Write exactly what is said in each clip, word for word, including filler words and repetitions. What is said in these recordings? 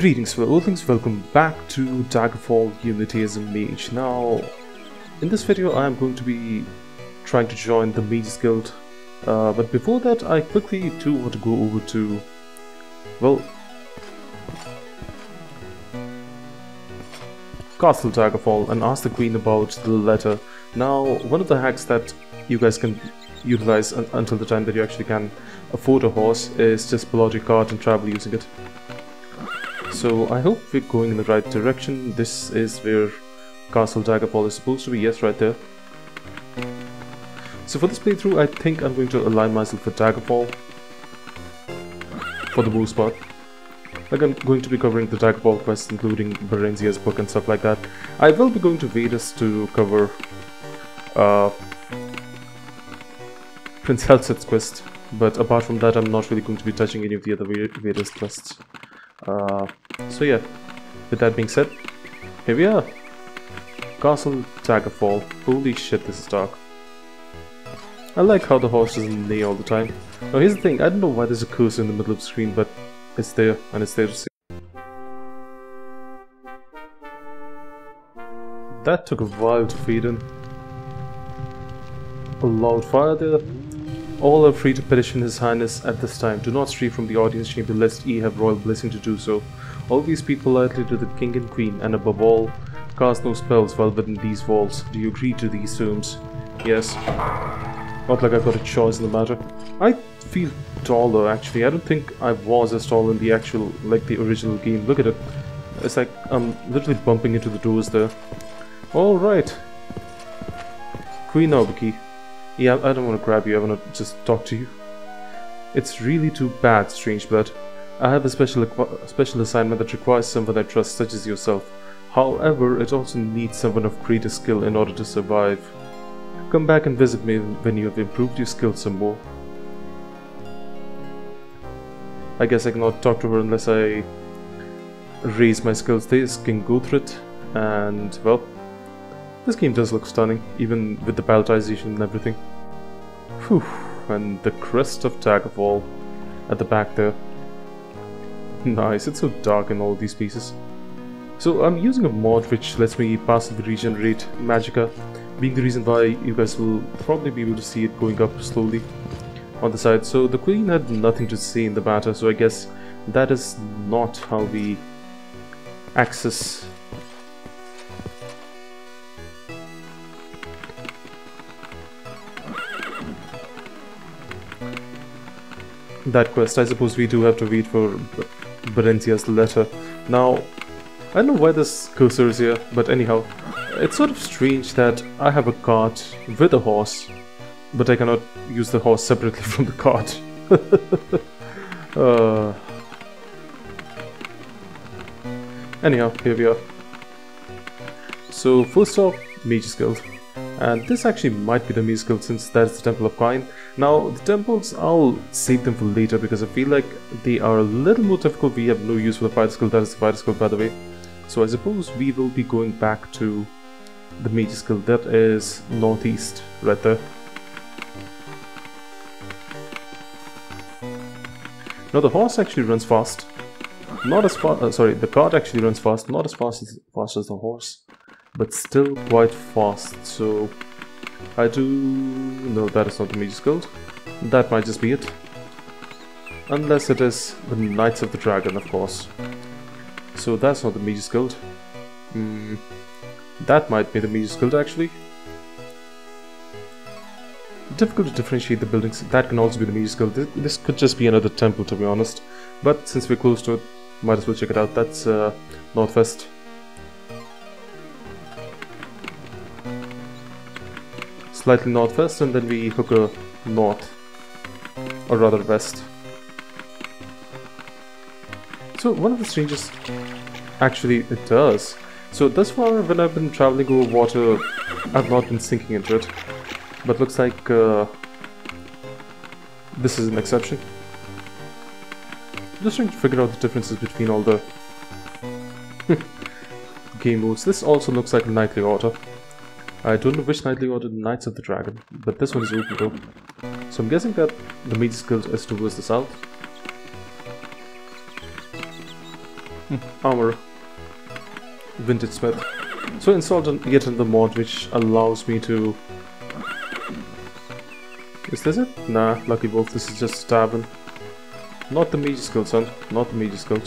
Greetings fellow Earthlings, welcome back to Daggerfall Unity as a Mage. Now, in this video I am going to be trying to join the Mage Guild, uh, but before that I quickly do want to go over to, well, Castle Daggerfall and ask the Queen about the letter. Now, one of the hacks that you guys can utilize un until the time that you actually can afford a horse is just pull out your cart and travel using it. So I hope we're going in the right direction. This is where Castle Daggerfall is supposed to be. Yes, right there. So for this playthrough, I think I'm going to align myself with Daggerfall for the most part. Like, I'm going to be covering the Daggerfall quests, including Brisinna's book and stuff like that. I will be going to Vedas to cover uh, Prince Helseth's quest, but apart from that, I'm not really going to be touching any of the other Vedas quests. Uh, so yeah, with that being said, here we are. Castle Daggerfall. Holy shit, this is dark. I like how the horse doesn't neigh all the time. Now here's the thing, I don't know why there's a cursor in the middle of the screen, but it's there, and it's there to see. That took a while to feed in. A loud fire there. All are free to petition His Highness at this time. Do not stray from the audience chamber lest ye have royal blessing to do so. Always speak politely to the king and queen, and above all, cast no spells while within these walls. Do you agree to these terms? Yes. Not like I've got a choice in the matter. I feel taller actually. I don't think I was as tall in the actual, like the original game. Look at it. It's like I'm literally bumping into the doors there. Alright. Queen Albuquerque. Yeah, I don't want to grab you, I want to just talk to you. It's really too bad, strange blood. I have a special special assignment that requires someone I trust, such as yourself. However, it also needs someone of greater skill in order to survive. Come back and visit me when you have improved your skills some more. I guess I cannot talk to her unless I raise my skills. There's King Guthrit, and well, this game does look stunning, even with the palletization and everything. Whew, and the crest of Daggerfall at the back there. Nice, it's so dark in all these pieces. So I'm using a mod which lets me passively regenerate magicka, being the reason why you guys will probably be able to see it going up slowly on the side. So the Queen had nothing to say in the matter, so I guess that is not how we access that quest. I suppose we do have to wait for Brisinna's letter. Now, I don't know why this cursor is here, but anyhow, it's sort of strange that I have a cart with a horse, but I cannot use the horse separately from the cart. uh, anyhow, here we are. So first off, Mage Guild. And this actually might be the Mage Guild since that's the Temple of Kyne. Now, the temples, I'll save them for later because I feel like they are a little more difficult. We have no use for the Fighter Skill, that is the Fighter Skill by the way. So I suppose we will be going back to the Mage Guild, that is northeast, right there. Now the horse actually runs fast. Not as fast, uh, sorry, the cart actually runs fast, not as fast as, fast as the horse, but still quite fast. So I do... no, that is not the Mage Guild. That might just be it. Unless it is the Knights of the Dragon, of course. So that's not the Mage Guild. Mm, that might be the Mage Guild, actually. Difficult to differentiate the buildings. That can also be the Mage Guild. This, this could just be another temple, to be honest. But since we're close to it, might as well check it out. That's uh, northwest. Slightly northwest, and then we hook a north, or rather west. So one of the strangest, actually it does. So thus far when I've been traveling over water, I've not been sinking into it, but looks like uh, this is an exception. Just trying to figure out the differences between all the game modes. This also looks like a knightly order. I don't know which knightly order the Knights of the Dragon, but this one is open though. So I'm guessing that the Mage Guild is towards the south. Hmm, armor. Vintage smith. So installed an, yet another mod which allows me to... Is this it? Nah, Lucky Wolf, this is just a tavern. Not the Mage Guild, son. Not the Mage Guild.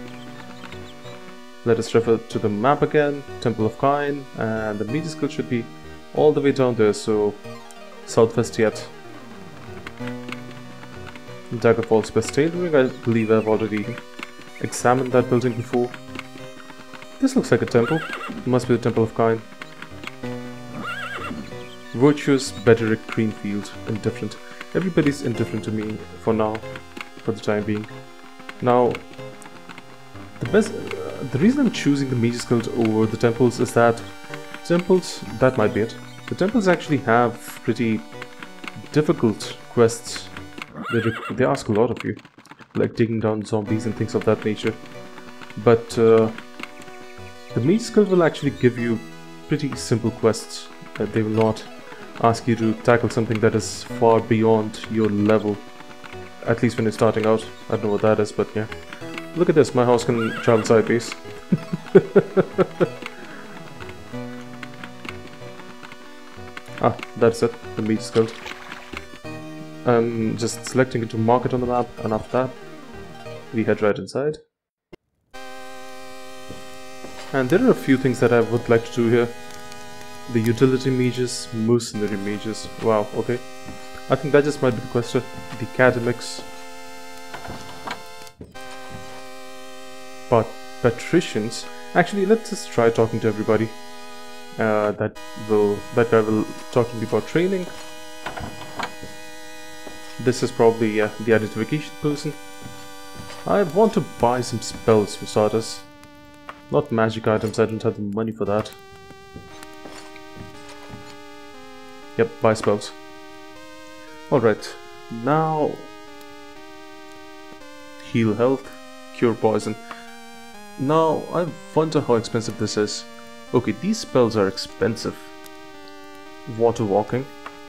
Let us refer to the map again. Temple of Kyne, and the Mage Guild should be all the way down there, so southwest yet. Daggerfall's best tailoring, I believe I've already examined that building before. This looks like a temple. It must be the Temple of Kyne. Virtuous, Bederick, Greenfield, indifferent. Everybody's indifferent to me for now, for the time being. Now, the best, uh, the reason I'm choosing the Mage Guild over the temples is that temples, that might be it. The temples actually have pretty difficult quests. They, they ask a lot of you, like taking down zombies and things of that nature. But uh, the Mage Guild will actually give you pretty simple quests. Uh, they will not ask you to tackle something that is far beyond your level. At least when you're starting out. I don't know what that is, but yeah. Look at this, my house can travel sideways. Ah, that's it, the Mage Guild. I'm just selecting it to mark it on the map, and after that, we head right inside. And there are a few things that I would like to do here. The utility mages, mercenary mages. Wow, okay. I think that just might be the question. The academics. But patricians. Actually, let's just try talking to everybody. Uh, that will that guy will talk to me about training. This is probably uh, the identification person. I want to buy some spells for starters. Not magic items, I don't have the money for that. Yep, buy spells. Alright, now... Heal health, cure poison. Now, I wonder how expensive this is. Okay, these spells are expensive. Water walking.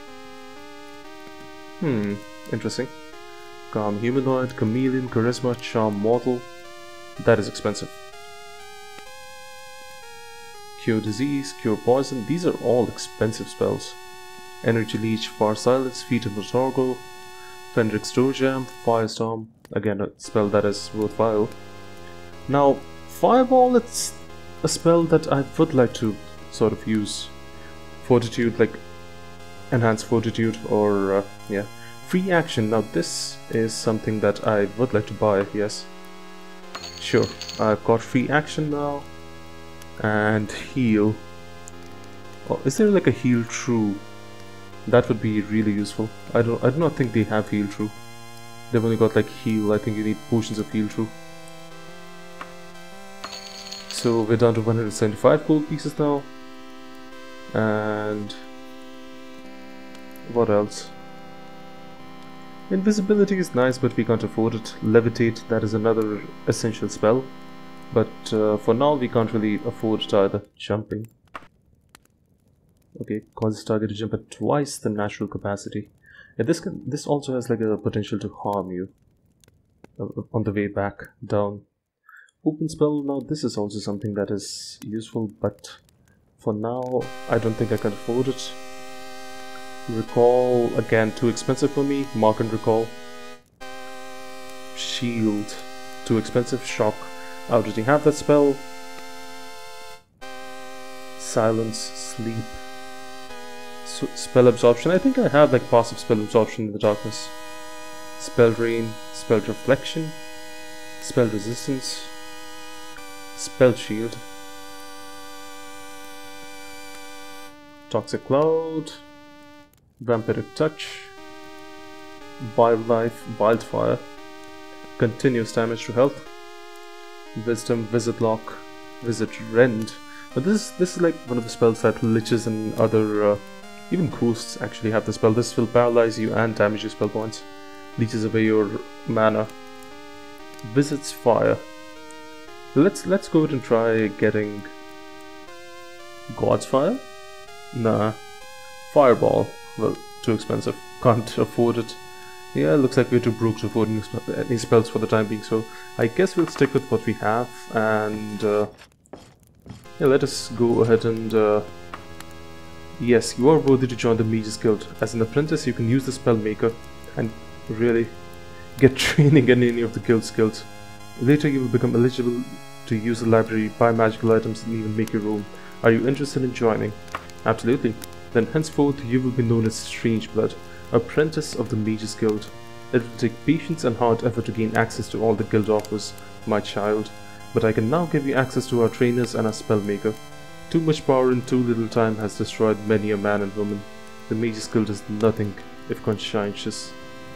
Hmm, interesting. Calm humanoid, chameleon, charisma, charm mortal. That is expensive. Cure disease, cure poison. These are all expensive spells. Energy leech, far silence, feet of Notorgo, Fenric's Dojam, firestorm. Again, a spell that is worthwhile. Now, fireball, it's a spell that I would like to sort of use. Fortitude, like enhanced fortitude, or uh, yeah, free action. Now, this is something that I would like to buy. Yes, sure. I've got free action now, and heal. Oh, is there like a heal true? That would be really useful. I don't. I do not think they have heal true. They've only got like heal. I think you need potions of heal true. So we're down to one hundred seventy-five gold pieces now. And what else? Invisibility is nice, but we can't afford it. Levitate, that is another essential spell. But uh, for now, we can't really afford it either. Jumping. Okay, causes target to jump at twice the natural capacity. Yeah, this can, this also has like a potential to harm you uh, on the way back down. Open spell, now this is also something that is useful, but for now I don't think I can afford it. Recall, again, too expensive for me. Mark and recall. Shield, too expensive. Shock, I already have that spell. Silence, sleep. So, spell absorption, I think I have like passive spell absorption in the darkness. Spell rain, spell reflection, spell resistance, spell shield, toxic cloud, vampiric touch, wildlife, wildfire, continuous damage to health, wisdom, wizard lock, wizard rend. But this this is like one of the spells that liches and other uh, even ghosts actually have the spell. This will paralyze you and damage your spell points. Leeches away your mana. Wizard's fire. Let's let's go ahead and try getting God's fire. Nah. Fireball. Well, too expensive. Can't afford it. Yeah, looks like we're too broke to afford any, spe any spells for the time being, so I guess we'll stick with what we have, and uh, yeah, let us go ahead and uh, yes, you are worthy to join the Mage's Guild. As an apprentice, you can use the Spellmaker and really get training in any of the guild skills. Later, you will become eligible to use the library, buy magical items, and even make your own. Are you interested in joining? Absolutely. Then henceforth, you will be known as Strangeblood, apprentice of the Mage's Guild. It will take patience and hard effort to gain access to all the guild offers, my child, but I can now give you access to our trainers and our Spellmaker. Too much power in too little time has destroyed many a man and woman. The Mage's Guild is nothing if conscientious.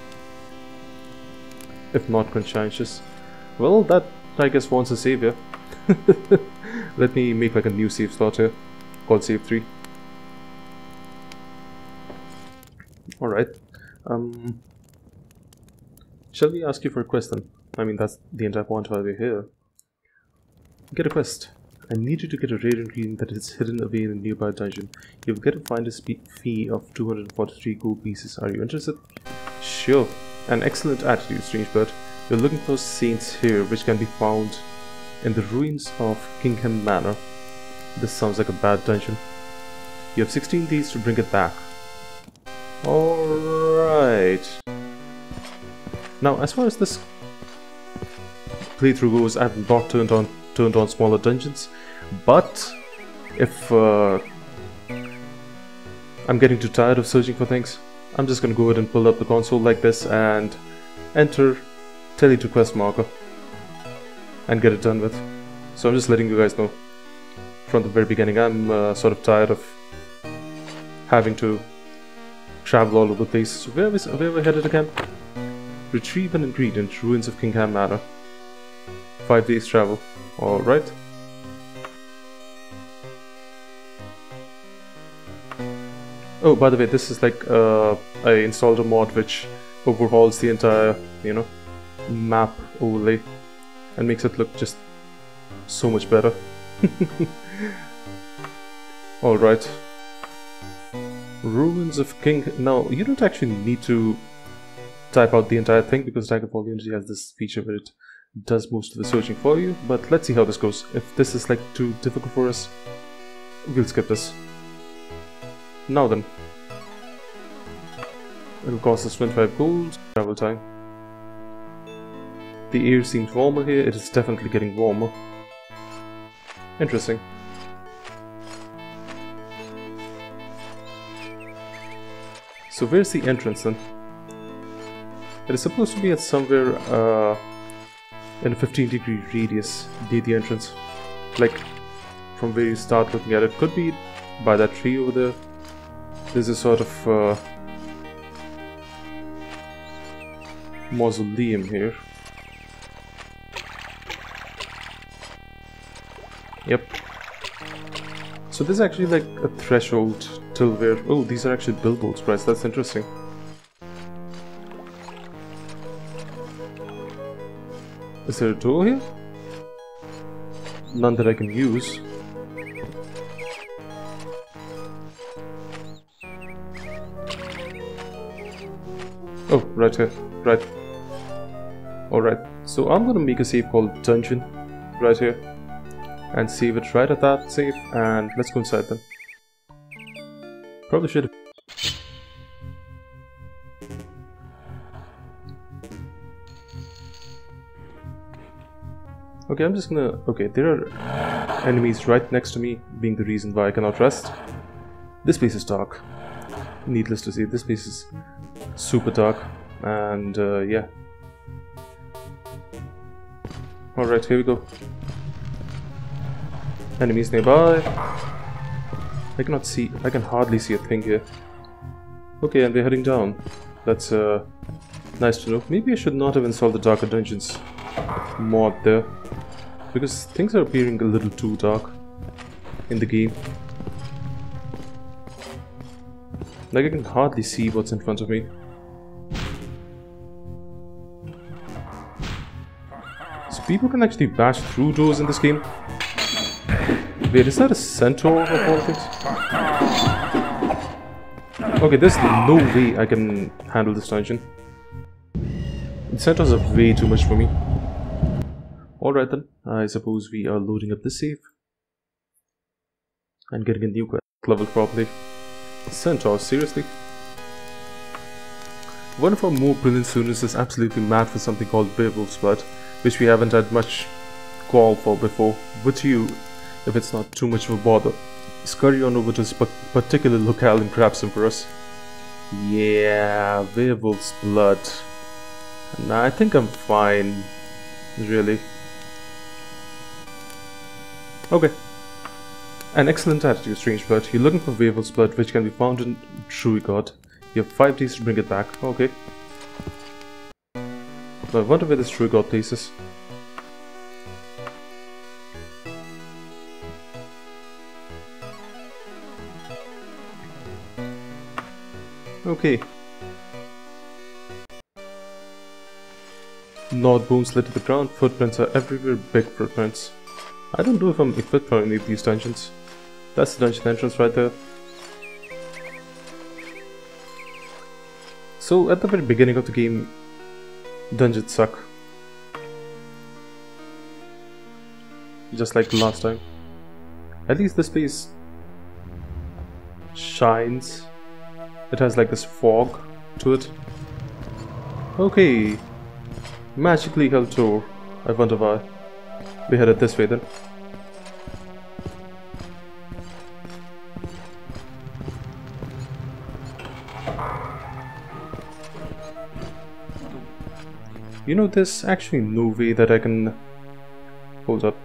If not conscientious. Well, that, I guess, wants a savior. Let me make like a new save slot here, called save three. Alright. Um, shall we ask you for a quest then? I mean, that's the entire point why we're here. Get a quest. I need you to get a rare ingredient that is hidden away in a nearby dungeon. You will get a finder's fee of two hundred forty-three gold pieces. Are you interested? Sure. An excellent attitude, Strangeblood. You're looking for saints here, which can be found in the ruins of Kingham Manor. This sounds like a bad dungeon. You have sixteen days to bring it back. Alright. Now, as far as this playthrough goes, I have not turned on turned on smaller dungeons, but if uh, I'm getting too tired of searching for things, I'm just gonna go ahead and pull up the console like this and enter Tele to quest marker and get it done with. So I'm just letting you guys know from the very beginning, I'm uh, sort of tired of having to travel all over the place. So where is where are we headed again? Retrieve an ingredient, ruins of Kingham Manor. Five days travel. Alright. Oh, by the way, this is like uh, I installed a mod which overhauls the entire, you know, map overlay and makes it look just so much better. Alright. Ruins of King... Now, you don't actually need to type out the entire thing because Daggerfall Unity has this feature where it does most of the searching for you, but let's see how this goes. If this is like too difficult for us, we'll skip this. Now then. It'll cost us twenty-five gold, travel time. The air seems warmer here, it is definitely getting warmer. Interesting. So where's the entrance then? It is supposed to be at somewhere uh, in a fifteen degree radius near the entrance. Like from where you start looking at it. Could be by that tree over there. There's a sort of uh, mausoleum here. Yep. So there's actually like a threshold till where... Oh, these are actually billboards, right? That's interesting. Is there a door here? None that I can use. Oh, right here. Right. Alright. So I'm gonna make a save called Dungeon right here. And save it right at that save. And let's go inside then. Probably should. Okay, I'm just gonna... Okay, there are enemies right next to me, being the reason why I cannot rest. This place is dark. Needless to say, this place is super dark. And, uh, yeah. Alright, here we go. Enemies nearby. I cannot see... I can hardly see a thing here. Okay, and we're heading down. That's, uh... nice to know. Maybe I should not have installed the Darker Dungeons mod there. Because things are appearing a little too dark in the game. Like I can hardly see what's in front of me. So people can actually bash through doors in this game. Wait, is that a centaur of all things? Okay, there's no way I can handle this dungeon. The centaurs are way too much for me. Alright then, I suppose we are loading up the save. And getting a new quest level properly. Centaurs, seriously? One of our more brilliant students is absolutely mad for something called Werewolf's Blood, which we haven't had much call for before. Would you, if it's not too much of a bother, scurry on over to this particular locale and grab some for us? Yeah, Werewolf's Blood. Nah, I think I'm fine, really. Okay. An excellent attitude, Strange Blood. You're looking for Werewolf's Blood, which can be found in Druigod. You have five days to bring it back. Okay. But I wonder where this Druigod place is. Okay. Gnawed bones slid to the ground. Footprints are everywhere. Big footprints. I don't know if I'm equipped for any of these dungeons. That's the dungeon entrance right there. So, at the very beginning of the game, dungeons suck. Just like the last time. At least this place shines. It has like this fog to it. Okay. Magically held door. I wonder why. We headed this way then. You know, there's actually no way that I can... Hold up.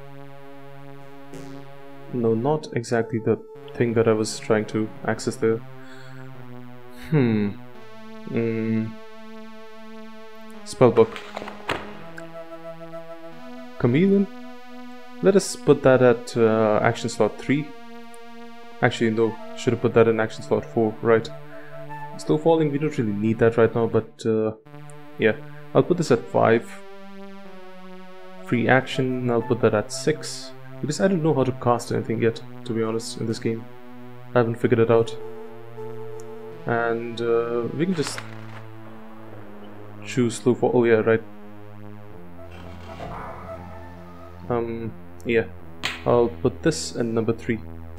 No, not exactly the thing that I was trying to access there. Hmm. Mm. Spellbook. Chameleon? Let us put that at uh, action slot three. Actually, no. Should have put that in action slot four, right. Slow falling, we don't really need that right now, but uh, yeah. I'll put this at five. Free action, I'll put that at six. Because I don't know how to cast anything yet, to be honest, in this game. I haven't figured it out. And uh, we can just choose slow fall. Oh yeah, right. Um, yeah. I'll put this in number three.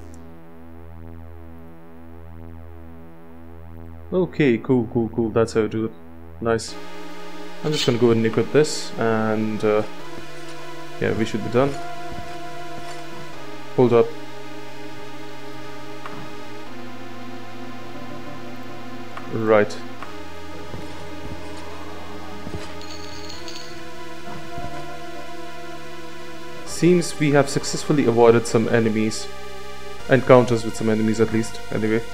Okay, cool, cool, cool. That's how I do it. Nice. I'm just gonna go ahead and equip this, and uh, yeah, we should be done. Hold up. Right. Seems we have successfully avoided some enemies. Encounters with some enemies at least, anyway.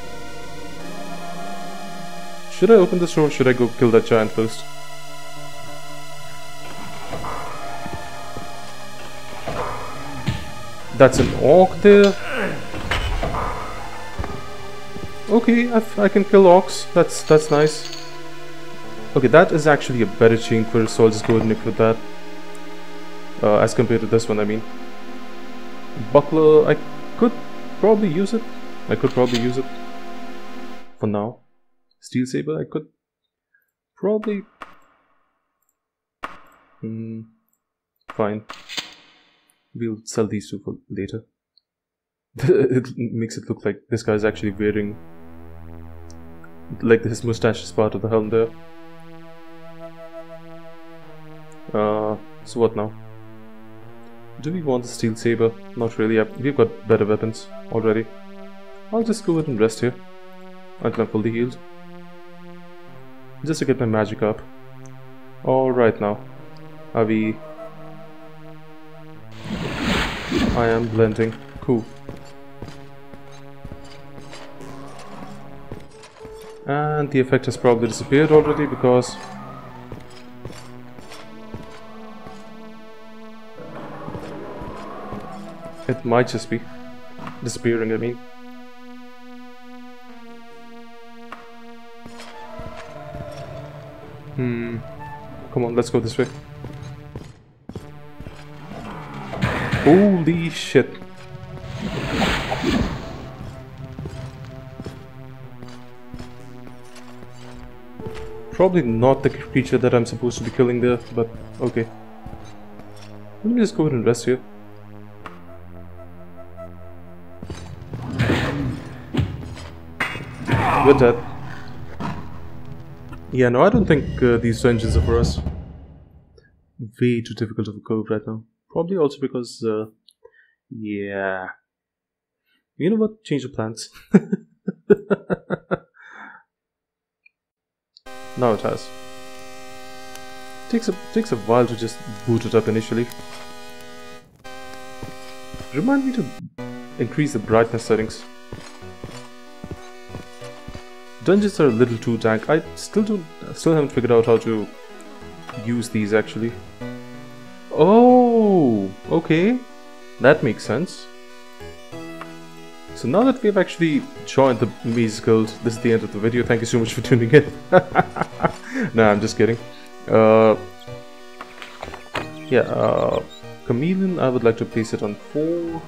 Should I open this door or should I go kill that giant first? That's an orc there. Okay, I've, I can kill orcs. That's that's nice. Okay, that is actually a better chain query, so I'll just go ahead and equip that. Uh, as compared to this one, I mean. Buckler, I could probably use it. I could probably use it. For now. Steel Saber, I could probably... Hmm. Fine. We'll sell these two for later. It makes it look like this guy's actually wearing... like his mustache is part of the helm there. Uh, so what now? Do we want the Steel Saber? Not really, we've got better weapons already. I'll just go ahead and rest here until I'm fully healed. Just to get my magic up. Alright now. Are we... I am blending. Cool. And the effect has probably disappeared already because... it might just be disappearing, I mean. Hmm. Come on, let's go this way. Holy shit. Probably not the creature that I'm supposed to be killing there, but okay. Let me just go ahead and rest here. You're dead. Yeah, no, I don't think uh, these dungeons are for us. Way too difficult of a curve right now. Probably also because, uh, yeah. You know what? Change the plans. Now it has. Takes a takes a while to just boot it up initially. Remind me to increase the brightness settings. Dungeons are a little too dank. I still don't, still haven't figured out how to use these actually. Oh, okay, that makes sense. So now that we've actually joined the Mage Guild, this is the end of the video. Thank you so much for tuning in. Nah, I'm just kidding. Uh, yeah, uh, Chameleon, I would like to place it on four.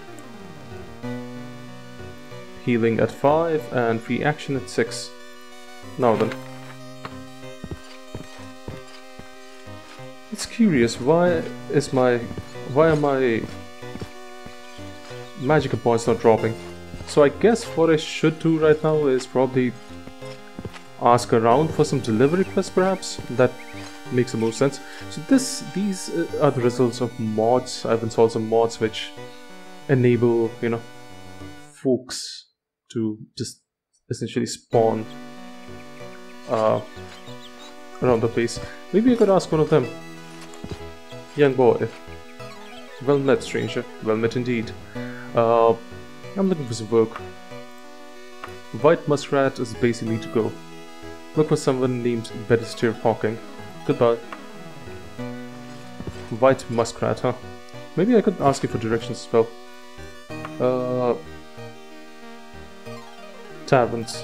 Healing at five and free action at six. Now then. It's curious, why is my... why are my magical points not dropping? So I guess what I should do right now is probably ask around for some delivery quests perhaps. That makes the most sense. So this, these are the results of mods. I've installed some mods which enable, you know, folks to just essentially spawn uh, around the place. Maybe I could ask one of them. Young boy. Well met, stranger. Well met indeed. Uh, I'm looking for some work. White Muskrat is basically to go. Look for someone named Bethesda Hawking. Goodbye. White Muskrat, huh? Maybe I could ask you for directions as well. Uh, taverns.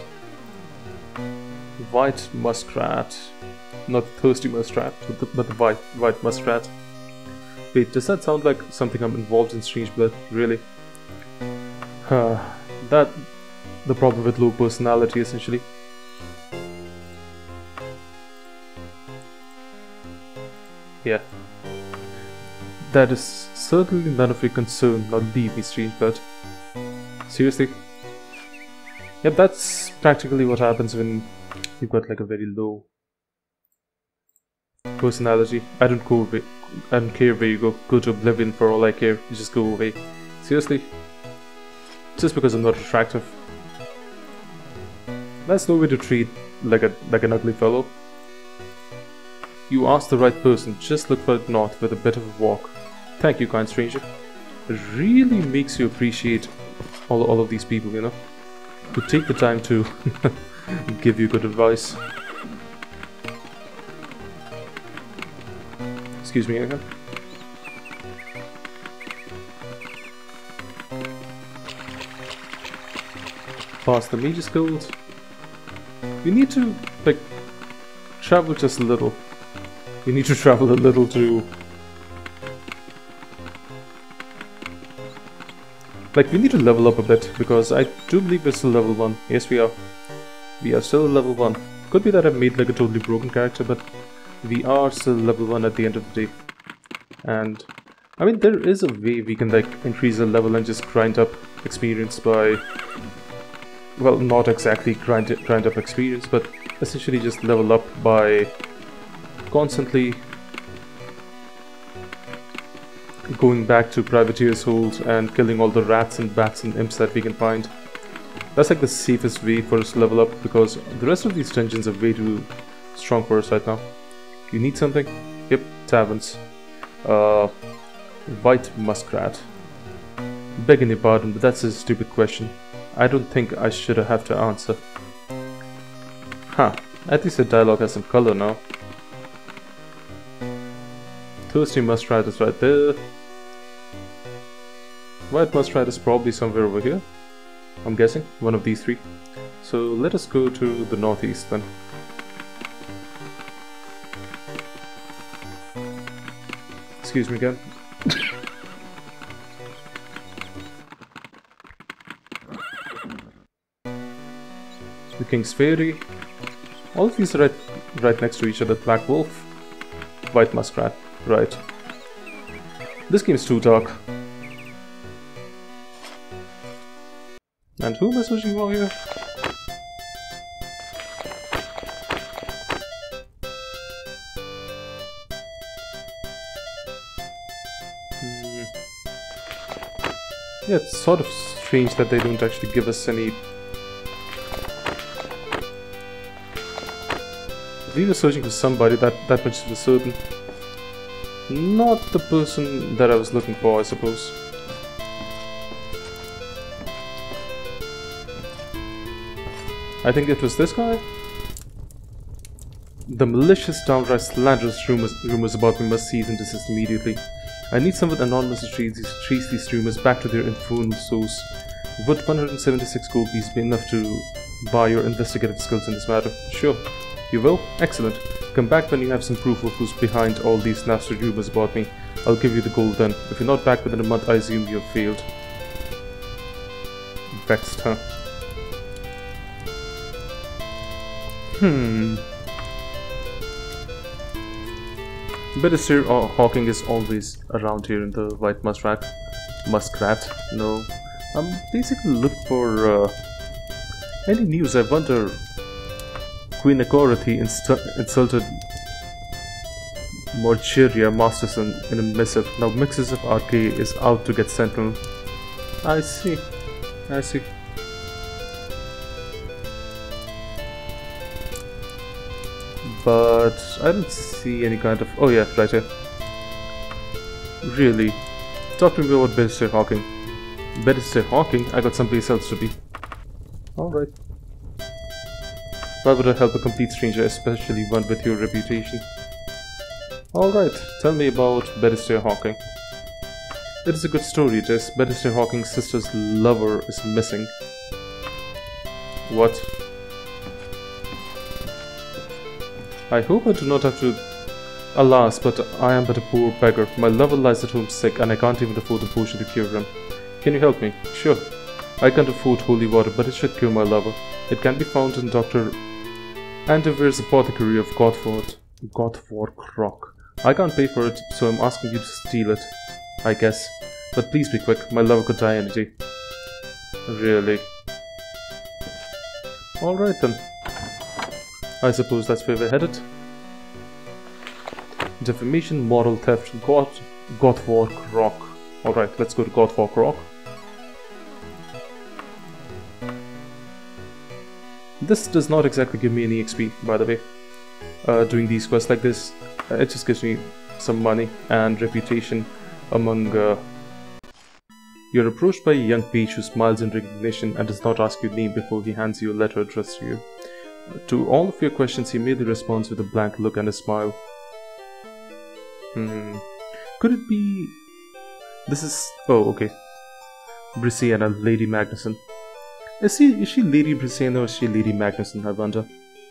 White Muskrat. Not Thirsty Muskrat, but the, but the white, white Muskrat. Wait, does that sound like something I'm involved in Strange Blood? Really? Uh, that... the problem with low personality, essentially. Yeah. That is certainly none of your concern. Now leave me, Strange Blood. Seriously? Yep, that's practically what happens when you've got like a very low personality. I don't go away. I don't care where you go. Go to oblivion for all I care. You just go away. Seriously? Just because I'm not attractive. That's no way to treat like a like an ugly fellow. You asked the right person. Just look for it north with a bit of a walk. Thank you, kind stranger. It really makes you appreciate all all of these people, you know, who take the time to give you good advice. Excuse me again. Past the Mage's Guild. We need to, like, travel just a little. We need to travel a little to... Like, we need to level up a bit, because I do believe we're still level one. Yes, we are. We are still level one. Could be that I've made like a totally broken character, but we are still level one at the end of the day. And, I mean, there is a way we can, like, increase the level and just grind up experience by... Well, not exactly grind, grind up experience, but essentially just level up by constantly going back to Privateer's Hold and killing all the rats and bats and imps that we can find. That's like the safest way for us to level up, because the rest of these dungeons are way too strong for us right now. You need something? Yep, taverns. Uh, White Muskrat. Begging your pardon, but that's a stupid question. I don't think I should have to answer. Huh, at least the dialogue has some color now. Thirsty Muskrat is right there. White Muskrat is probably somewhere over here. I'm guessing, one of these three. So let us go to the northeast then. Excuse me again. The King's Ferry. All of these are at right next to each other. Black wolf, white muskrat. Right. This game's too dark. And who am I searching for here? Hmm. Yeah, it's sort of strange that they don't actually give us any... We were searching for somebody, that, that much is certain. Not the person that I was looking for, I suppose. I think it was this guy? The malicious, downright slanderous rumors, rumors about me must cease and desist immediately. I need someone anonymous to trace these, trace these rumors back to their infernal source. Would one hundred seventy-six gold pieces be enough to buy your investigative skills in this matter? Sure. You will? Excellent. Come back when you have some proof of who's behind all these nasty rumors about me. I'll give you the gold then. If you're not back within a month, I assume you have failed. Vexed, huh? Hmm. Bethesda or Hawking is always around here in the White Muskrat. Muskrat? No. I'm basically looking for uh, any news. I wonder. Queen of Daggerfall inst insulted Morcheria Masterson in a missive. Now Mixes of Arcade is out to get Sentinel. I see. I see. But I don't see any kind of... Oh yeah, right here. Really? Talk to me about Bethesda Hawking. Bethesda Hawking? I got someplace else to be. Alright. Why would I help a complete stranger, especially one with your reputation? Alright, tell me about Bethesda Hawking. It is a good story, it is. Bethesda Hawking's sister's lover is missing. What? I hope I do not have to... Alas, but I am but a poor beggar. My lover lies at home sick and I can't even afford a potion to cure him. Can you help me? Sure. I can't afford holy water, but it should cure my lover. It can be found in Doctor Andover's apothecary of Godford, Godford Crock. I can't pay for it, so I'm asking you to steal it. I guess. But please be quick, my lover could die any day. Really? Alright then. I suppose that's where we're headed. Defamation, moral theft, God, Godford Crock. Alright, let's go to Godford Crock. This does not exactly give me any X P, by the way. Uh, doing these quests like this, uh, it just gives me some money and reputation among... Uh... You're approached by a young page who smiles in recognition and does not ask your name before he hands you a letter addressed to you. Uh, to all of your questions, he merely responds with a blank look and a smile. Hmm... Could it be... This is... Oh, okay. Brisienna, Lady Magnuson. Is she, is she Lady Brisienna or is she Lady Magnuson, I wonder?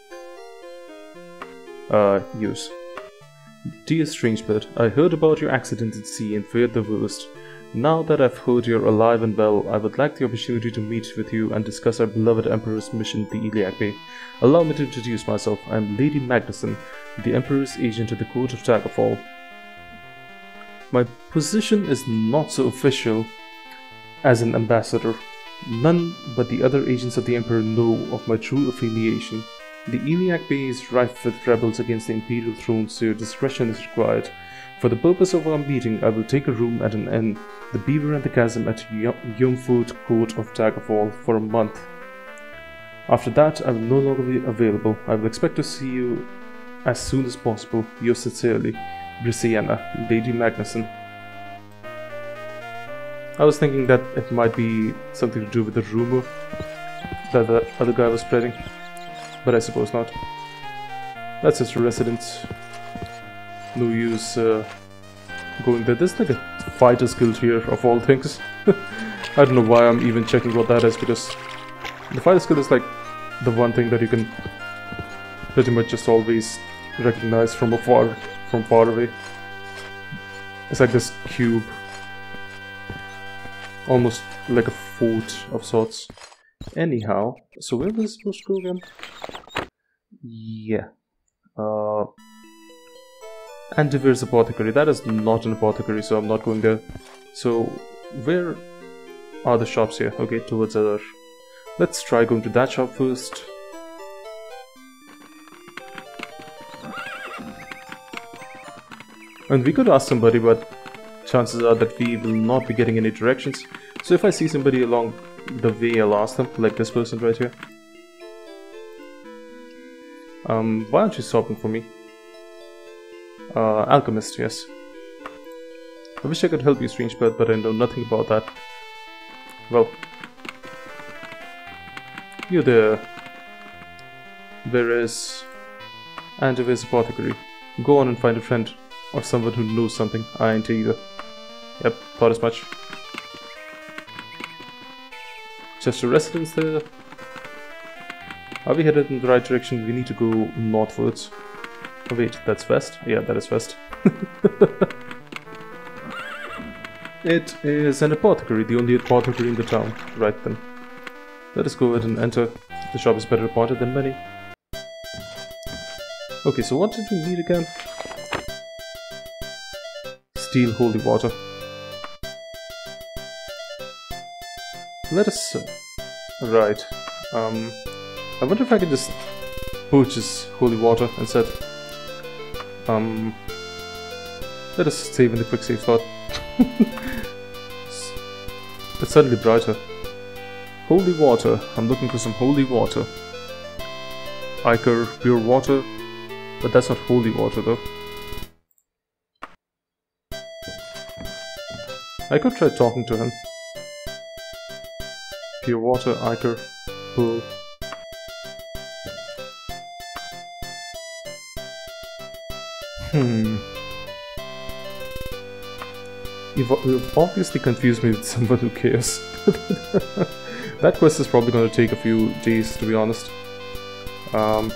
Uh, use. Dear strange bird, I heard about your accident at sea and feared the worst. Now that I've heard you're alive and well, I would like the opportunity to meet with you and discuss our beloved Emperor's mission to the Illiac Bay. Allow me to introduce myself. I am Lady Magnuson, the Emperor's agent at the court of Daggerfall. My position is not so official as an ambassador. None but the other agents of the Emperor know of my true affiliation. The Illiac Bay is rife with rebels against the Imperial throne, so your discretion is required. For the purpose of our meeting, I will take a room at an inn, the Beaver and the Chasm at Yumford Court of Daggerfall, for a month. After that, I will no longer be available. I will expect to see you as soon as possible. Yours sincerely, Brisienna, Lady Magnuson. I was thinking that it might be something to do with the rumor that the other guy was spreading, but I suppose not. That's just a resident. No use uh, going there. There's like a fighter's guild here, of all things. I don't know why I'm even checking what that is, because the fighter's guild is like the one thing that you can pretty much just always recognize from afar, from far away. It's like this cube. Almost like a fort of sorts. Anyhow, so where was I supposed to go again? Yeah. Uh, Antivir's Apothecary. That is not an apothecary, so I'm not going there. So, where are the shops here? Okay, towards other. Let's try going to that shop first. And we could ask somebody, but chances are that we will not be getting any directions. So if I see somebody along the way, I'll ask them, like this person right here. Um, why aren't you stopping for me? Uh, Alchemist, yes. I wish I could help you, strange bird, but I know nothing about that. Well, you there. There is Antivir's Apothecary. Go on and find a friend. Or someone who knows something. I ain't either. Yep, thought as much. Just a residence there. Are we headed in the right direction? We need to go northwards. Oh wait, that's west? Yeah, that is west. It is an apothecary, the only apothecary in the town. Right then. Let us go ahead and enter. The shop is better appointed than many. Okay, so what did we need again? Steal holy water. Let us... Uh, right. Um, I wonder if I can just purchase holy water instead. Um, let us save in the quick save slot. It's suddenly brighter. Holy water. I'm looking for some holy water. Ichor, pure water. But that's not holy water though. I could try talking to him. Pure water, ichor, pool. Hmm. You've, you've obviously confused me with someone who cares. That quest is probably going to take a few days, to be honest. Um,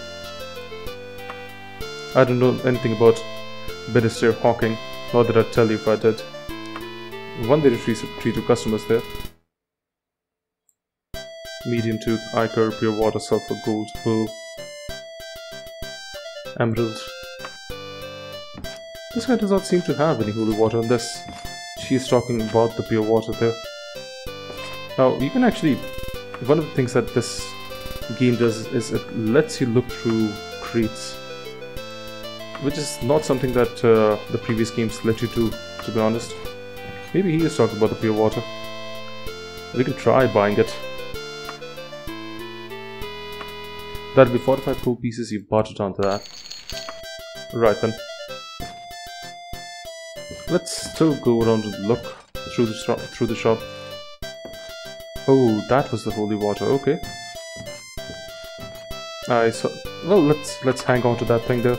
I don't know anything about Bethesda hawking, nor that I'd tell you if I did. One day to treat two customers there. Medium tooth, ichor, pure water, sulfur, gold, pearl, emerald. This guy does not seem to have any holy water on this. She's talking about the pure water there. Now, you can actually... One of the things that this game does is it lets you look through crates. Which is not something that uh, the previous games let you do, to be honest. Maybe he is talking about the pure water. We can try buying it. That'll be forty-five gold pieces, you've bought it onto that. Right then. Let's still go around and look through the, shop, through the shop. Oh, that was the holy water, okay. I saw... Well, let's, let's hang on to that thing there.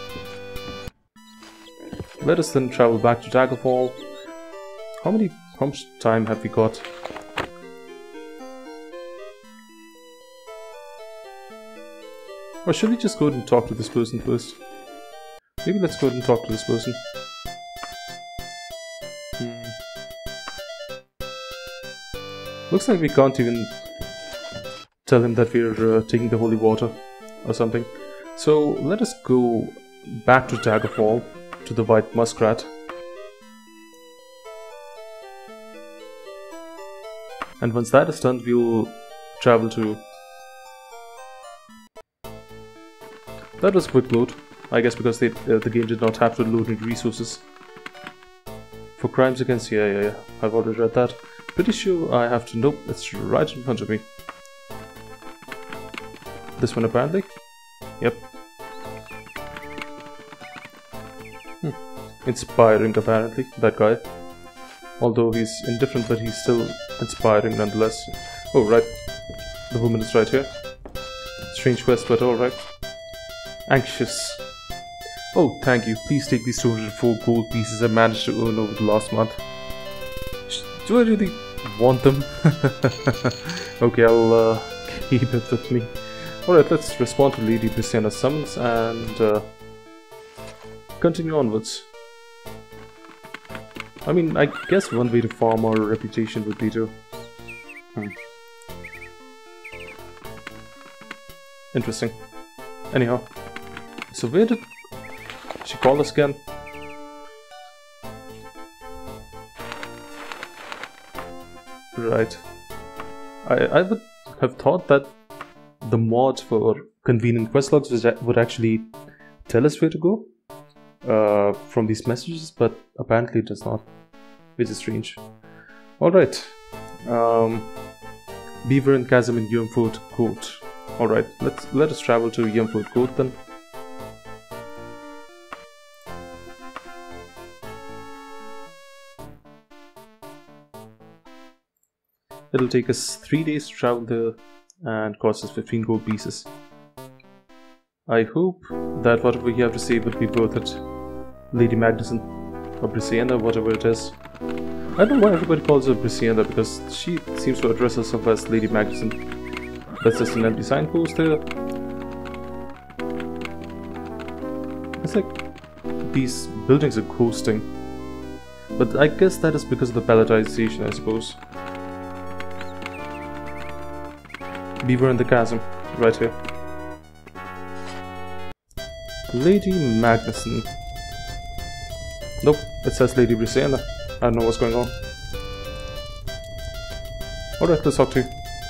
Let us then travel back to Daggerfall. How many... how much time have we got? Or should we just go ahead and talk to this person first? Maybe let's go ahead and talk to this person. Hmm. Looks like we can't even tell him that we're uh, taking the holy water or something. So let us go back to Daggerfall, to the White Muskrat. And once that is done, we'll travel to... That was a quick load, I guess because they, uh, the game did not have to load any resources. For crimes against... yeah, yeah, yeah, I've already read that. Pretty sure I have to... nope, it's right in front of me. This one apparently? Yep. Hmm. Inspiring apparently, that guy. Although he's indifferent, but he's still inspiring nonetheless. Oh, right. The woman is right here. Strange quest, but alright. Anxious. Oh, thank you. Please take these two hundred four gold pieces I managed to earn over the last month. Do I really want them? Okay, I'll uh, keep it with me. Alright, let's respond to Lady Brisienna's summons and uh, continue onwards. I mean, I guess one way to farm our reputation would be to... Hmm. Interesting. Anyhow, So where did she call us again? Right. I, I would have thought that the mod for convenient quest logs would actually tell us where to go uh, from these messages, but apparently it does not, which is strange. Alright. Um, Beaver and Chasm in Yumford Court. Alright, let's let us travel to Yumford Court then. It'll take us three days to travel there and cost us fifteen gold pieces. I hope that whatever we have to say will be worth it. Lady Magnuson, or Brisienna, whatever it is. I don't know why everybody calls her Brisienna, because she seems to address herself as Lady Magnuson. That's just an empty signpost there. It's like these buildings are ghosting. But I guess that is because of the palletization, I suppose. Beaver in the Chasm, right here. Lady Magnuson. Nope, it says Lady Brisienna. I don't know what's going on. Alright, let's talk to you.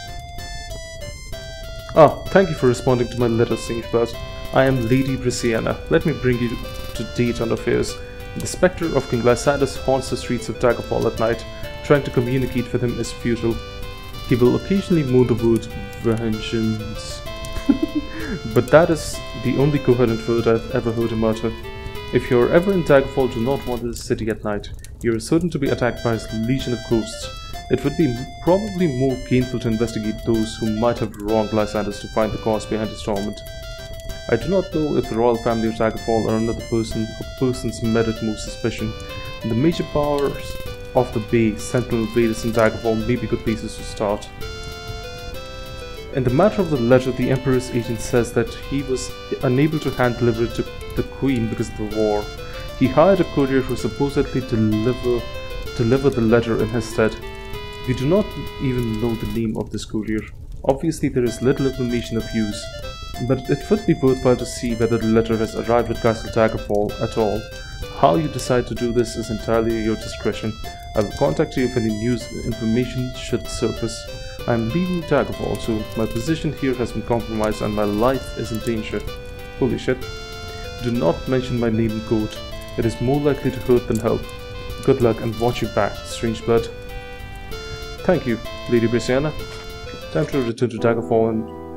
Ah, thank you for responding to my letter, Singebird. I am Lady Brisienna. Let me bring you to date on affairs. The spectre of King Lysandus haunts the streets of Daggerfall at night. Trying to communicate with him is futile. He will occasionally moan the word vengeance. But that is the only coherent word I've ever heard him utter. If you're ever in Daggerfall, do not wander the city at night. You are certain to be attacked by his legion of ghosts. It would be probably more painful to investigate those who might have wronged Lysandus to find the cause behind his torment. I do not know if the royal family of Daggerfall or another person or persons merit more suspicion. The major powers of the Bay, Sentinel Raiders in Daggerfall may be good places to start. In the matter of the letter, the Emperor's agent says that he was unable to hand deliver it to the Queen because of the war. He hired a courier who supposedly deliver, delivered the letter in his stead. We do not even know the name of this courier. Obviously there is little information of use, but it would be worthwhile to see whether the letter has arrived at Castle Daggerfall at all. How you decide to do this is entirely at your discretion. I will contact you if any news information should surface. I am leaving Daggerfall, so my position here has been compromised and my life is in danger. Holy shit. Do not mention my name in court. It is more likely to hurt than help. Good luck and watch your back, strange blood. Thank you, Lady Brisienna. Time to return to Daggerfall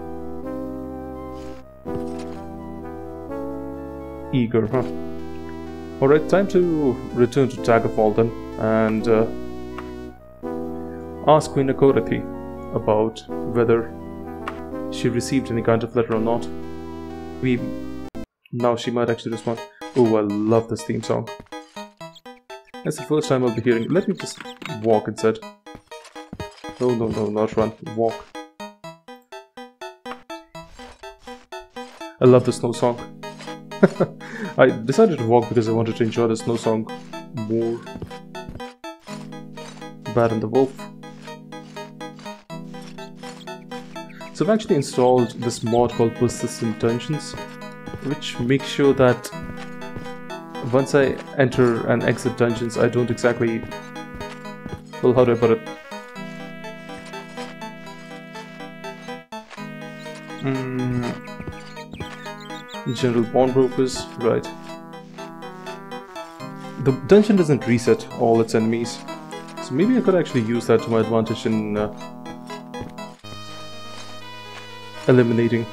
and... Eager, huh? Alright, time to return to Daggerfall then, and uh, ask Queen of Daggerfall about whether she received any kind of letter or not. We... Now she might actually respond. Oh, I love this theme song. That's the first time I'll be hearing it. Let me just walk instead. No, no, no, not run. Walk. I love the snow song. I decided to walk because I wanted to enjoy the snow song more. Bad and the Wolf. So I've actually installed this mod called Persistent Dungeons, which makes sure that once I enter and exit dungeons, I don't exactly... Well, how do I put it? Mm, general pawnbrokers, right. The dungeon doesn't reset all its enemies, so maybe I could actually use that to my advantage in uh, eliminating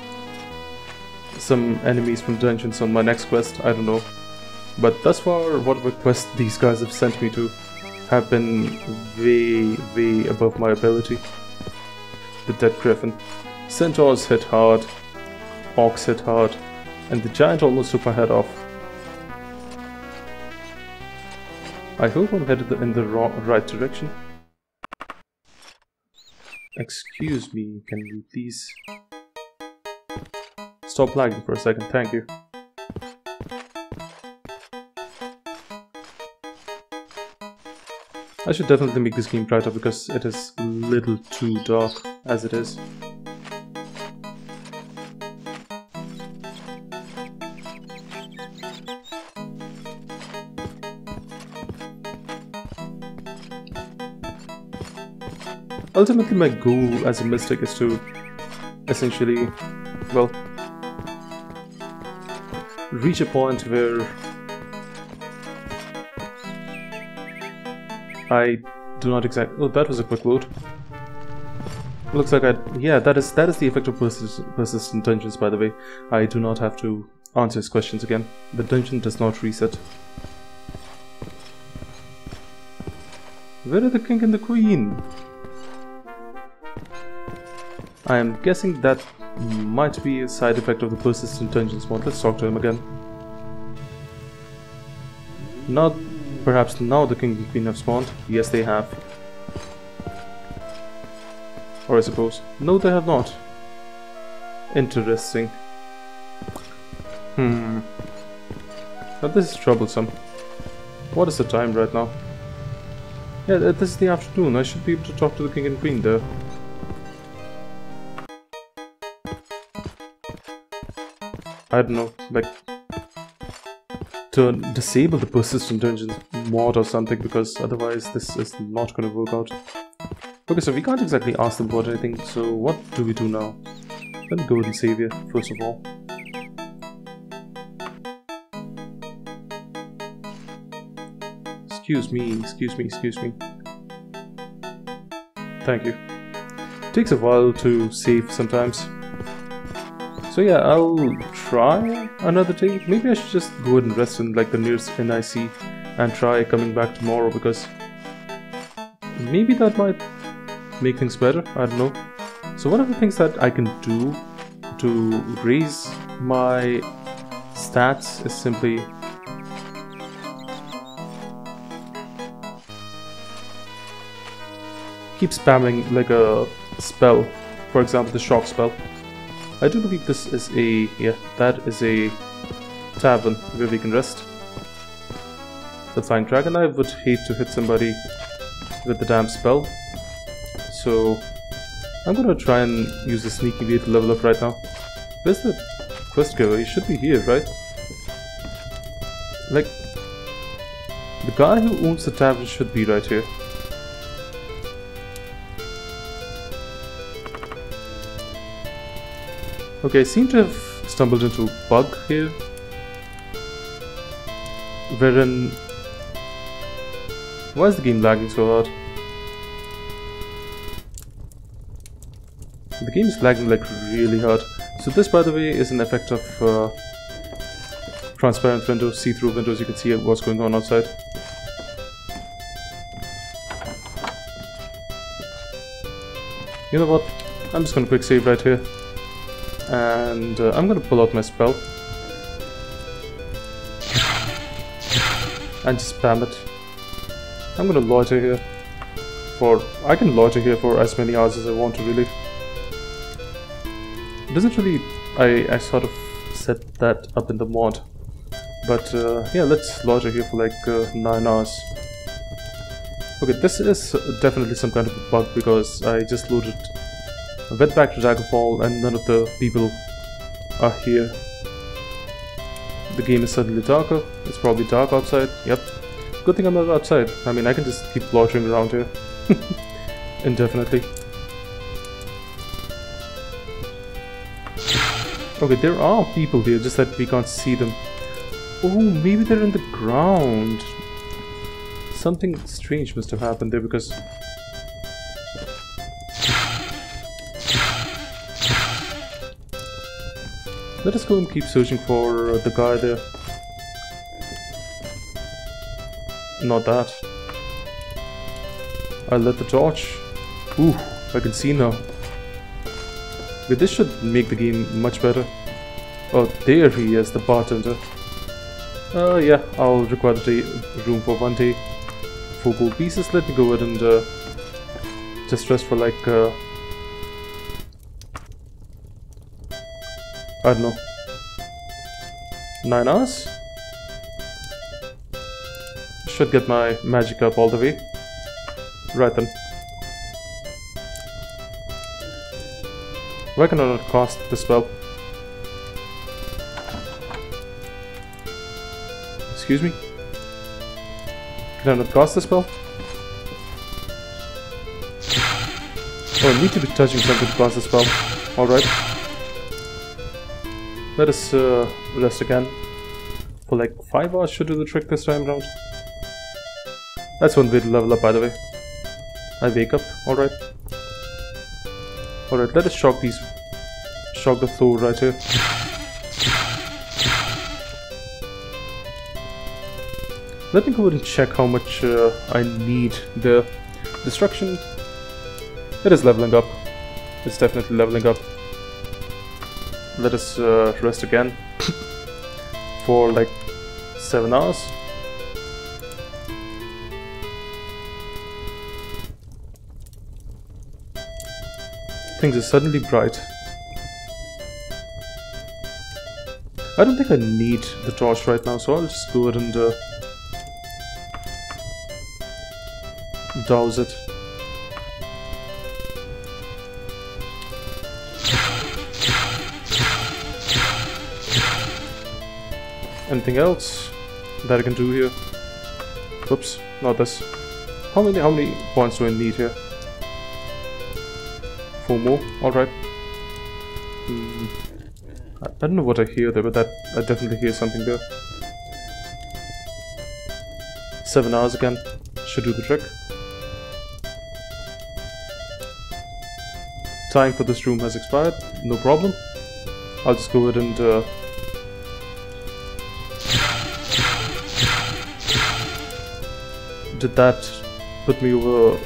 some enemies from dungeons on my next quest, I don't know. But thus far, whatever quest these guys have sent me to have been way, way above my ability. The Dead Griffin. Centaurs hit hard, Orcs hit hard, and the giant almost took my head off. I hope I'm headed in the right direction. Excuse me, can you please stop lagging for a second, thank you. I should definitely make this game brighter because it is a little too dark as it is. ultimately my goal as a mystic is to essentially, well, reach a point where I do not exactly. Oh, that was a quick load. Looks like I. Yeah, that is that is the effect of persistent, persistent dungeons. By the way, I do not have to answer his questions again. The dungeon does not reset. Where are the king and the queen? I am guessing that might be a side effect of the persistent dungeons mod. Let's talk to him again. Not. Perhaps now the king and queen have spawned. Yes, they have. Or I suppose. No, they have not. Interesting. Hmm. Now this is troublesome. What is the time right now? Yeah, this is the afternoon. I should be able to talk to the king and queen there. I don't know, like... to disable the persistent dungeons mod or something, because otherwise this is not going to work out. Okay, so we can't exactly ask them about anything, so what do we do now? Let me go and save here, first of all. Excuse me, excuse me, excuse me. Thank you. Takes a while to save sometimes. So yeah, I'll try another day. Maybe I should just go ahead and rest in like the nearest N I C and try coming back tomorrow, because maybe that might make things better. I don't know. So one of the things that I can do to raise my stats is simply keep spamming like a spell. For example, the shock spell. I do believe this is a, yeah, that is a tavern where we can rest. The Flying Dragon, I would hate to hit somebody with the damn spell. So, I'm gonna try and use a sneaky way to level up right now. Where's the quest giver? He should be here, right? Like, the guy who owns the tavern should be right here. Okay, I seem to have stumbled into a bug here, wherein... Why is the game lagging so hard? The game is lagging like really hard. So this, by the way, is an effect of uh, transparent windows, see-through windows. You can see what's going on outside. You know what? I'm just gonna quick save right here. And uh, I'm gonna pull out my spell and just spam it. I'm gonna loiter here for... I can loiter here for as many hours as I want to, really. It doesn't really... I, I sort of set that up in the mod. But uh, yeah, let's loiter here for like uh, nine hours. Okay, this is definitely some kind of a bug, because I just loaded... I went back to Daggerfall and none of the people are here. The game is suddenly darker. It's probably dark outside. Yep. Good thing I'm not outside. I mean, I can just keep loitering around here. Indefinitely. Okay, there are people here, just that we can't see them. Oh, maybe they're in the ground. Something strange must have happened there, because... Let us go and keep searching for uh, the guy there. Not that. I lit the torch. Ooh, I can see now. But this should make the game much better. Oh, there he is, the bartender. Uh, yeah, I'll require the room for one day. Four gold pieces. Let me go ahead and uh, just rest for like... Uh, I don't know, nine hours? Should get my magic up all the way. Right then. Why can I not cast the spell? Excuse me? Can I not cast the spell? Oh, I need to be touching something to cast the spell. Alright. Let us uh, rest again. For like five hours should do the trick this time around. That's one way to level up, by the way. I wake up. Alright. Alright, let us shock these. Shock the floor right here. Let me go ahead and check how much uh, I need. The destruction. It is leveling up. It's definitely leveling up. Let us uh, rest again for like seven hours. Things are suddenly bright. I don't think I need the torch right now, so I'll just go ahead and uh, douse it. Anything else that I can do here? Oops, not this. How many how many points do I need here? Four more. All right. Hmm. I, I don't know what I hear there, but that I definitely hear something there. Seven hours again should do the trick. Time for this room has expired. No problem. I'll just go ahead and. Uh, Did that put me over?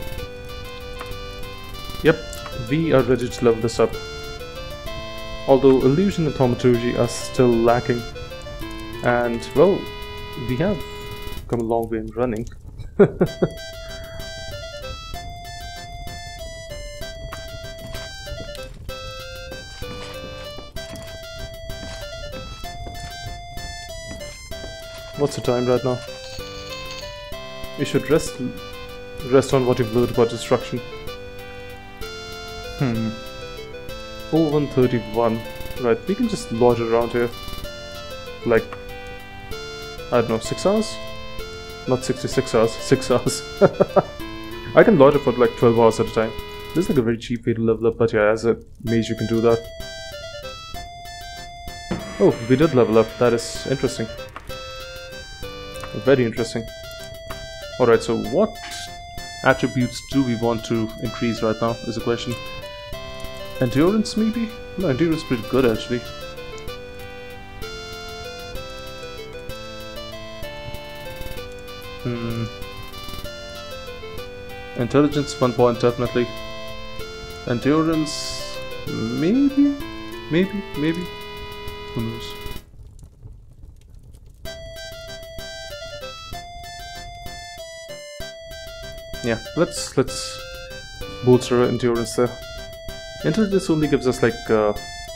Yep, we are ready to level this up. Although illusion and thaumaturgy are still lacking. And, well, we have come a long way in running. What's the time right now? We should rest rest on what you've learned about destruction. Hmm. oh one thirty-one. Right, we can just lodge around here. Like, I don't know, six hours? Not sixty-six hours, six hours. I can lodge it for like twelve hours at a time. This is like a very cheap way to level up, but yeah, as a mage you can do that. Oh, we did level up. That is interesting. Very interesting. Alright, so what attributes do we want to increase right now is the question. Endurance maybe? No, endurance is pretty good actually. Hmm. Intelligence, one point definitely. Endurance, maybe? Maybe? Maybe? Who knows? Yeah, let's let's bolster our endurance there. Intelligence only gives us like uh,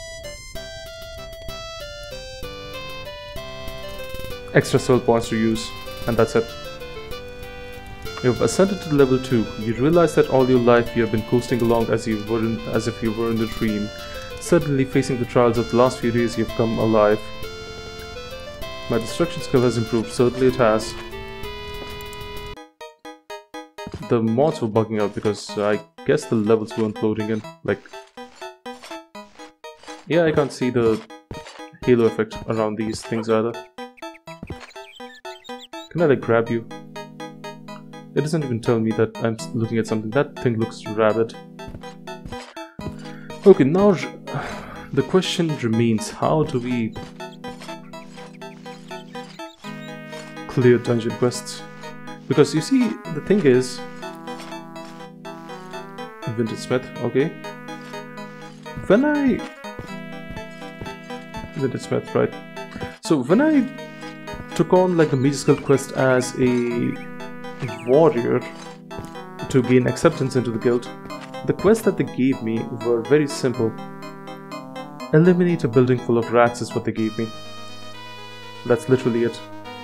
extra soul points to use, and that's it. You've ascended to level two. You realize that all your life you have been coasting along as you were in, as if you were in a dream. Suddenly, facing the trials of the last few days, you've come alive. My destruction skill has improved. Certainly, it has. The mods were bugging out because uh, I guess the levels weren't loading in. Like, yeah, I can't see the halo effect around these things either. Can I like grab you? It doesn't even tell me that I'm looking at something. That thing looks rabid. Okay, now the question remains: how do we clear dungeon quests? Because you see, the thing is, Vintage Smith, okay. When I Vintage Smith, right? So when I took on like the Mage Skill quest as a warrior to gain acceptance into the guild, the quests that they gave me were very simple. Eliminate a building full of rats is what they gave me. That's literally it.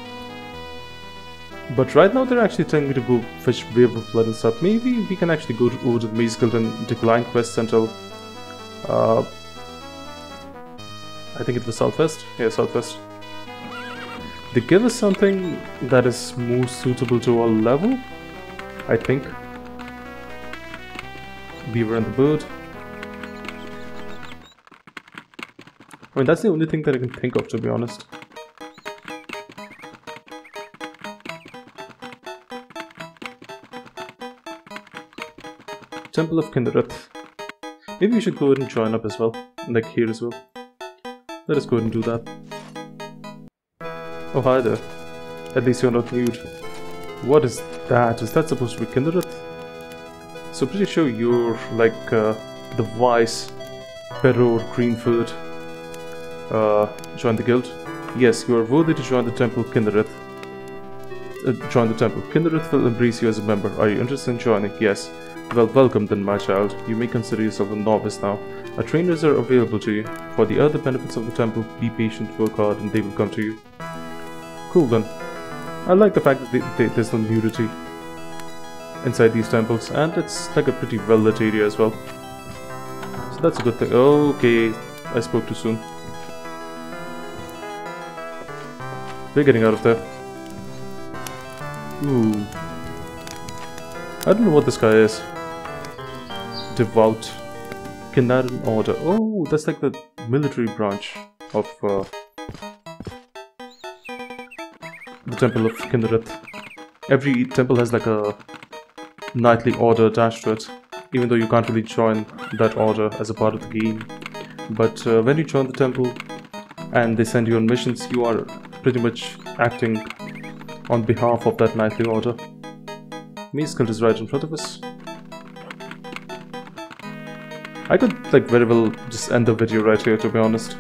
But right now they're actually telling me to go fetch Wave of Blood and stuff. Maybe we can actually go to, over to the Mage Guild and decline quests until uh, I think it was Southwest? Yeah, Southwest. They give us something that is more suitable to our level, I think. beaver and the bird. I mean, that's the only thing that I can think of, to be honest. Temple of Kynareath. Maybe we should go ahead and join up as well, like here as well. Let us go ahead and do that. Oh, hi there. At least you're not nude. What is that? Is that supposed to be Kynareath? So pretty sure you're like uh, the Vice, Peror Greenfoot. Uh, join the guild. Yes, you are worthy to join the Temple of Kynareath. Uh, join the Temple. Kynareath will embrace you as a member. Are you interested in joining? Yes. Well, welcome then, my child. You may consider yourself a novice now. Our trainers are available to you. For the other benefits of the temple, be patient, work hard, and they will come to you. Cool then. I like the fact that they, they, there's no nudity inside these temples, and it's like a pretty well-lit area as well. So that's a good thing. Okay, I spoke too soon. We're getting out of there. Ooh. I don't know what this guy is. Devout. Kynarean Order. Oh, that's like the military branch of uh, the Temple of Kynareath. Every temple has like a knightly order attached to it, even though you can't really join that order as a part of the game. But uh, when you join the temple and they send you on missions, you are pretty much acting on behalf of that knightly order. Mage Guild is right in front of us. I could like very well just end the video right here, to be honest.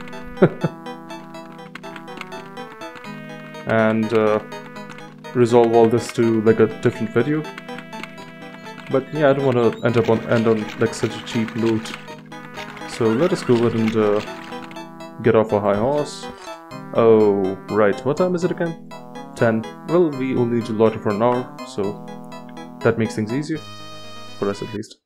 and uh, resolve all this to like a different video. But yeah, I don't want to end up on end on like such a cheap note. So let us go ahead and uh, get off our high horse. Oh, right. What time is it again? ten. Well, we only need to loiter for an hour, so that makes things easier. For us, at least.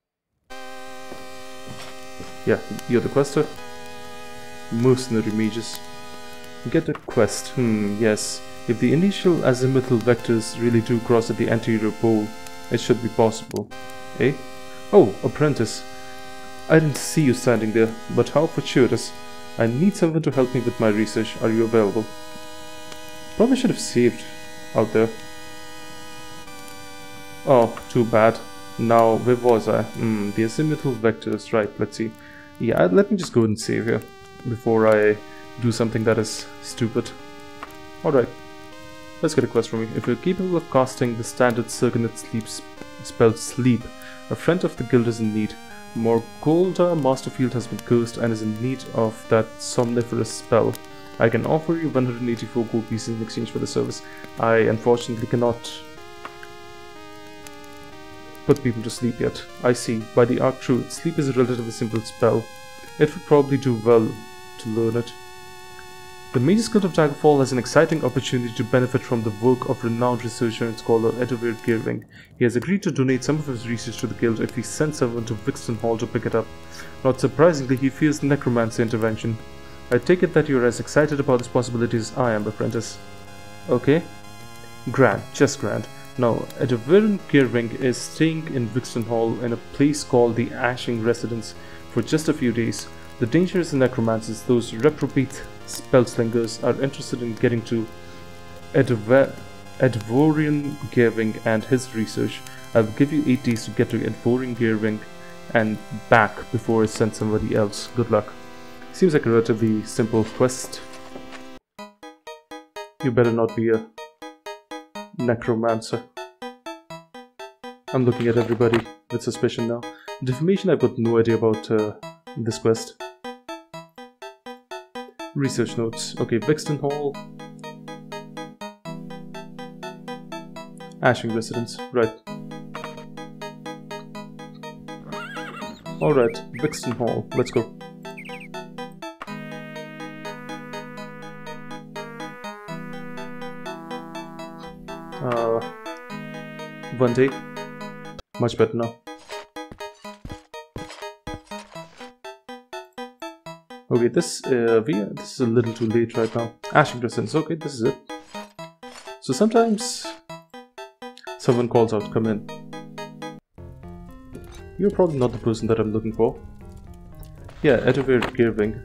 Yeah, you're the quester. Mercenary mages. Get a quest. Hmm, yes. If the initial azimuthal vectors really do cross at the anterior pole, it should be possible. Eh? Oh, apprentice. I didn't see you standing there, but how fortuitous. I need someone to help me with my research. Are you available? Probably should have saved out there. Oh, too bad. Now, where was I? Hmm, the azimuthal vectors. Right, let's see. Yeah, let me just go and save here before I do something that is stupid. Alright, let's get a quest from me. If you're capable of casting the standard circuit sleep spell Sleep, a friend of the guild is in need. Morgolda Masterfield has been cursed and is in need of that somniferous spell. I can offer you one hundred eighty-four gold pieces in exchange for the service. I unfortunately cannot put people to sleep yet. I see. By the Arc Truth, sleep is a relatively simple spell. It would probably do well to learn it. The Mage Queen of Daggerfall has an exciting opportunity to benefit from the work of renowned researcher and scholar Emperor Uriel. He has agreed to donate some of his research to the guild if we send someone to Vixton Hall to pick it up. Not surprisingly, he fears necromancy intervention. I take it that you are as excited about this possibility as I am, apprentice. Okay. Grand, just grand. Now, Emperor Uriel is staying in Vixton Hall in a place called the Ashing Residence for just a few days. The dangerous necromancers, those reprobate spellslingers, are interested in getting to Edvorian Uriel and his research. I will give you eight days to get to Edvorian Uriel and back before I send somebody else. Good luck. Seems like a relatively simple quest. You better not be a necromancer. I'm looking at everybody with suspicion now. The information I've got no idea about uh, this quest. Research notes. Okay, Vixton Hall. Ashing Residence. Right. Alright, Vixton Hall. Let's go. Uh, one day. Much better now. Okay, this uh, we this is a little too late right now. Ashing Residence. Okay, this is it. So sometimes someone calls out, "Come in." You're probably not the person that I'm looking for. Yeah, Edivir Gearwing.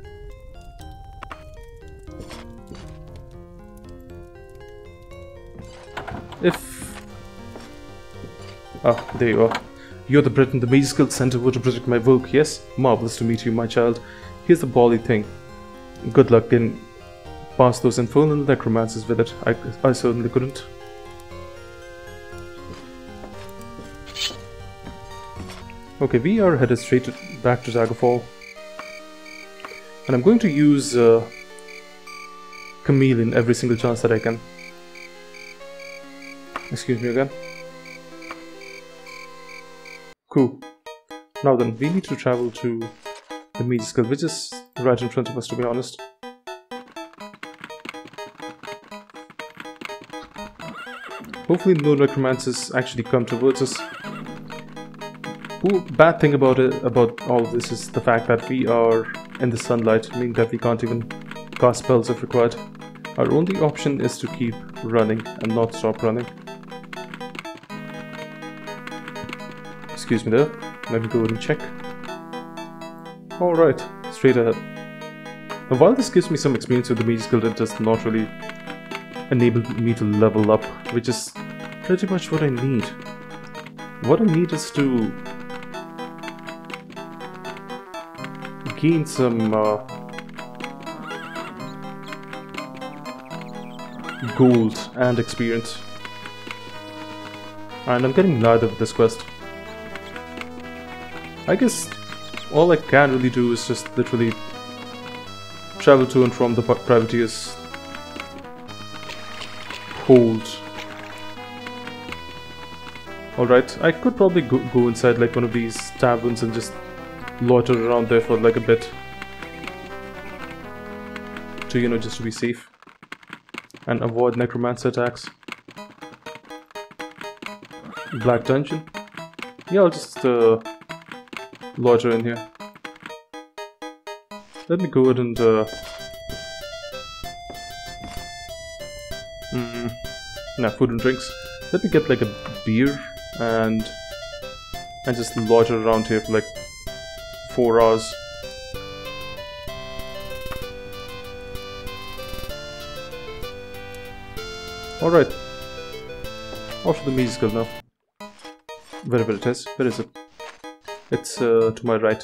If... Ah, there you are. You're the Breton, the Mage Guild sent over to protect my work, yes? Marvelous to meet you, my child. Here's the bally thing. Good luck in past those infernal necromancers with it. I, I certainly couldn't. Okay, we are headed straight to, back to Daggerfall. And I'm going to use uh, Chameleon every single chance that I can. Excuse me again. Cool. Now then, we need to travel to the Mage Guild, which is right in front of us, to be honest. Hopefully no necromancers actually come towards us. Ooh, bad thing about it, about all of this is the fact that we are in the sunlight, meaning that we can't even cast spells if required. Our only option is to keep running and not stop running. Excuse me there, let me go and check. Alright, straight ahead. Now, while this gives me some experience with the Mage Guild, it does not really enable me to level up, which is pretty much what I need. What I need is to gain some uh, gold and experience. And I'm getting neither with this quest. I guess all I can really do is just literally travel to and from the privateer's hold. Alright, I could probably go, go inside like one of these taverns and just loiter around there for like a bit. To, you know, just to be safe. And avoid necromancer attacks. Black Dungeon. Yeah, I'll just uh, loiter in here. Let me go ahead and uh, mm, nah, food and drinks. Let me get like a beer and and just loiter around here for like four hours. Alright. Off to the Mage Guild now. Wherever it is. Where is it? It's uh, to my right.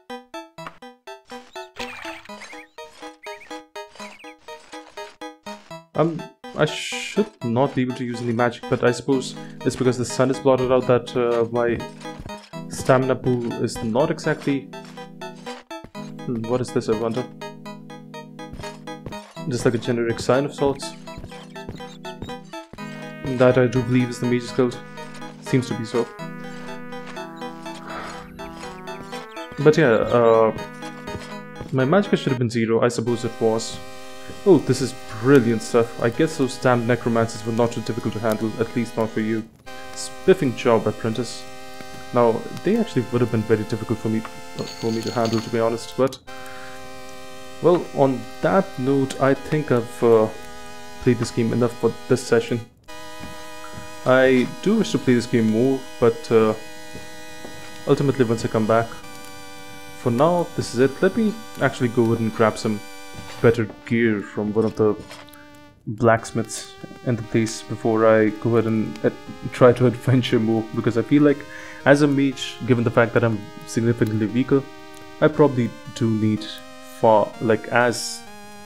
Um, I should not be able to use any magic, but I suppose it's because the sun is blotted out that uh, my stamina pool is not exactly... Hmm, what is this, I wonder? Just like a generic sign of sorts. That I do believe is the Mage Guild. Seems to be so. But yeah, uh, my magicka should have been zero, I suppose it was. Oh, this is brilliant stuff. I guess those damned necromancers were not too difficult to handle, at least not for you. Spiffing job, apprentice. Now, they actually would have been very difficult for me for me to handle, to be honest, but... Well, on that note, I think I've uh, played this game enough for this session. I do wish to play this game more, but uh, ultimately once I come back. For now, this is it. Let me actually go ahead and grab some better gear from one of the blacksmiths in the place before I go ahead and uh, try to adventure more, because I feel like as a mage, given the fact that I'm significantly weaker, I probably do need far, like as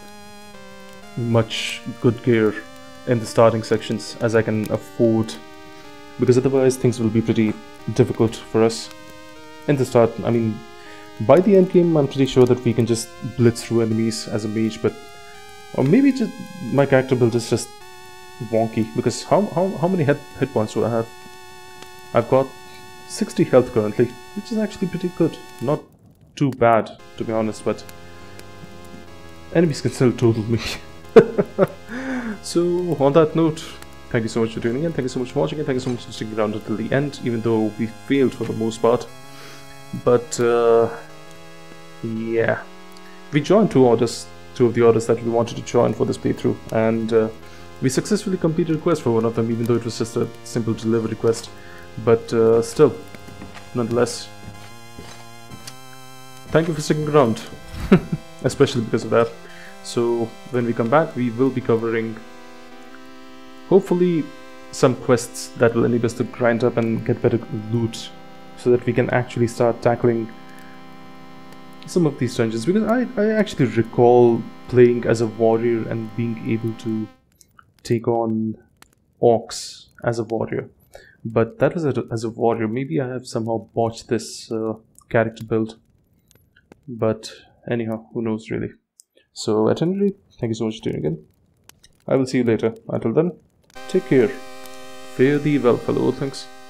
much good gear in the starting sections as I can afford, because otherwise things will be pretty difficult for us in the start. I mean, by the end game, I'm pretty sure that we can just blitz through enemies as a mage, but or maybe just my character build is just wonky, because how how how many hit hit points do I have? I've got sixty health currently, which is actually pretty good. Not too bad, to be honest, but enemies can still total me. So, on that note, thank you so much for tuning in, thank you so much for watching, and thank you so much for sticking around until the end, even though we failed for the most part. But, uh, yeah. We joined two orders, two of the orders that we wanted to join for this playthrough, and uh, we successfully completed a quest for one of them, even though it was just a simple delivery quest. But, uh, still, nonetheless, thank you for sticking around, especially because of that. So when we come back, we will be covering, hopefully, some quests that will enable us to grind up and get better loot, so that we can actually start tackling some of these dungeons. Because I, I actually recall playing as a warrior and being able to take on orcs as a warrior. But that was a, as a warrior. Maybe I have somehow botched this uh, character build. But anyhow, who knows really. So at any rate, thank you so much for tuning in. I will see you later. Until then, take care. Fare thee well, fellow Earthlings.